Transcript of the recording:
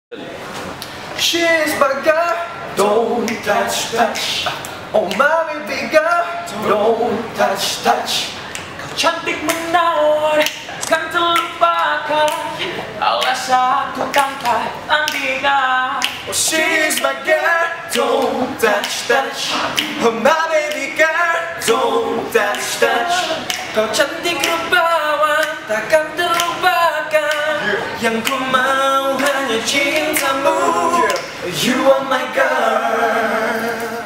She's my girl, don't touch, touch. Oh my baby girl, don't touch, touch. Kau cantik menawan, takkan terlupakan. Alasan aku tanpa tandingan. Oh, she's my girl, don't touch, touch. Oh my baby girl, don't touch, touch. Kau cantik rupawan, takkan terlupakan. Yang ku mau hanya cintamu. You are my girl.